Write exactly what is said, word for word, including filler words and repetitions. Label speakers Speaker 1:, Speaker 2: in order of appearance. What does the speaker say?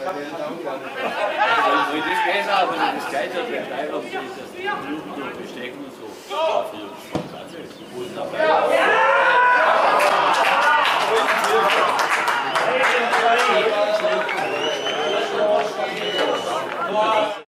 Speaker 1: Also, das geht auch, wenn das Kleid hat, wenn gleich auf das Blumen und Bestecken und so. Wunderbar.